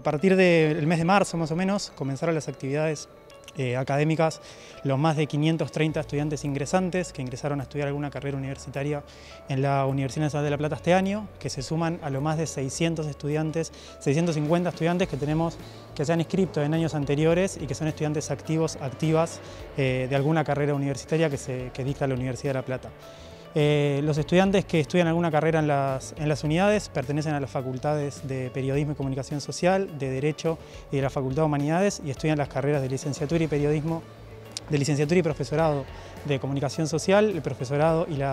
partir del mes de marzo más o menos comenzaron las actividades académicas, los más de 530 estudiantes ingresantes que ingresaron a estudiar alguna carrera universitaria en la Universidad Nacional de La Plata este año, que se suman a los más de 600 estudiantes, 650 estudiantes que tenemos que se han inscrito en años anteriores y que son estudiantes activos, activas de alguna carrera universitaria que dicta la Universidad de La Plata. Los estudiantes que estudian alguna carrera en las unidades pertenecen a las facultades de Periodismo y Comunicación Social, de Derecho y de la Facultad de Humanidades y estudian las carreras de Licenciatura y Periodismo, de Licenciatura y Profesorado de Comunicación Social, el profesorado y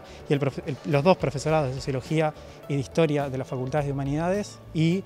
los dos profesorados de Sociología y de Historia de las Facultades de Humanidades y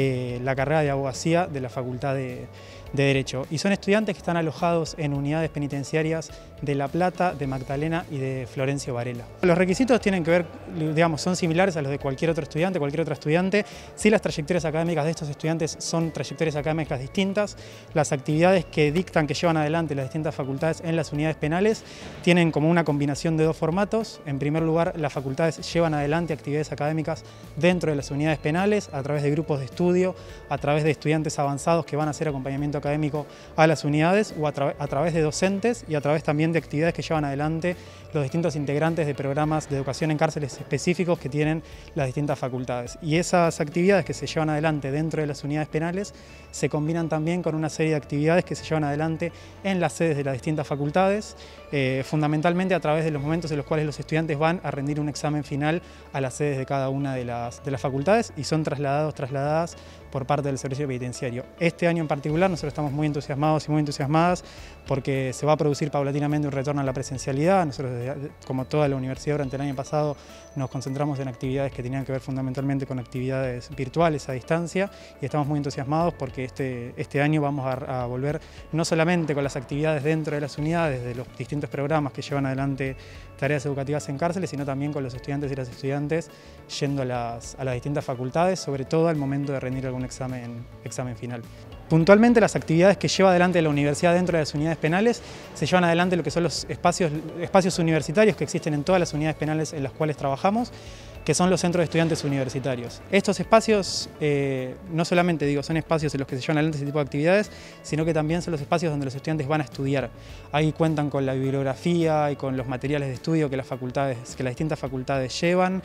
la carrera de Abogacía de la Facultad de Derecho. Y son estudiantes que están alojados en unidades penitenciarias de La Plata, de Magdalena y de Florencio Varela. Los requisitos tienen que ver, digamos, son similares a los de cualquier otro estudiante, cualquier otra estudiante. Sí, las trayectorias académicas de estos estudiantes son trayectorias académicas distintas. Las actividades que dictan, que llevan adelante las distintas facultades en las unidades penales tienen como una combinación de dos formatos. En primer lugar, las facultades llevan adelante actividades académicas dentro de las unidades penales a través de grupos de estudio, a través de estudiantes avanzados que van a hacer acompañamiento académico a las unidades o a través de docentes y a través también de actividades que llevan adelante los distintos integrantes de programas de educación en cárceles específicos que tienen las distintas facultades. Y esas actividades que se llevan adelante dentro de las unidades penales se combinan también con una serie de actividades que se llevan adelante en las sedes de las distintas facultades, fundamentalmente a través de los momentos en los cuales los estudiantes van a rendir un examen final a las sedes de cada una de las facultades y son trasladadas por parte del servicio penitenciario. Este año en particular nosotros estamos muy entusiasmados y muy entusiasmadas porque se va a producir paulatinamente un retorno a la presencialidad. Nosotros, como toda la universidad durante el año pasado, nos concentramos en actividades que tenían que ver fundamentalmente con actividades virtuales a distancia y estamos muy entusiasmados porque este año vamos a volver no solamente con las actividades dentro de las unidades, de los distintos programas que llevan adelante tareas educativas en cárceles, sino también con los estudiantes y las estudiantes yendo a las distintas facultades, sobre todo al momento de rendir algún examen final. Puntualmente, las actividades que lleva adelante la universidad dentro de las unidades penales se llevan adelante lo que son los espacios universitarios que existen en todas las unidades penales en las cuales trabajamos, que son los centros de estudiantes universitarios. Estos espacios no solamente son espacios en los que se llevan adelante ese tipo de actividades, sino que también son los espacios donde los estudiantes van a estudiar. Ahí cuentan con la bibliografía y con los materiales de estudio que las distintas facultades llevan,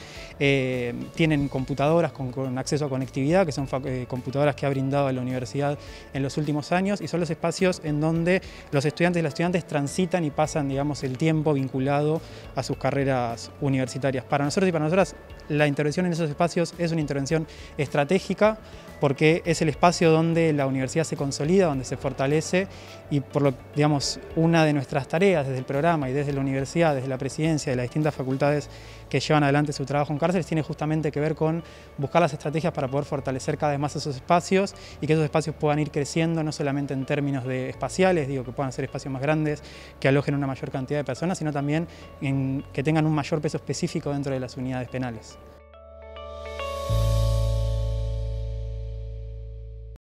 tienen computadoras con acceso a conectividad, que son computadoras que ha brindado la universidad en los últimos años, y son los espacios en donde los estudiantes y las estudiantes transitan y pasan, el tiempo vinculado a sus carreras universitarias. Para nosotros y para nosotras, la intervención en esos espacios es una intervención estratégica porque es el espacio donde la universidad se consolida, donde se fortalece y una de nuestras tareas desde el programa y desde la universidad, desde la presidencia de las distintas facultades que llevan adelante su trabajo en cárceles tiene justamente que ver con buscar las estrategias para poder fortalecer cada vez más esos espacios y que esos espacios puedan ir creciendo no solamente en términos espaciales, que puedan ser espacios más grandes, que alojen una mayor cantidad de personas, sino también que tengan un mayor peso específico dentro de las unidades penales.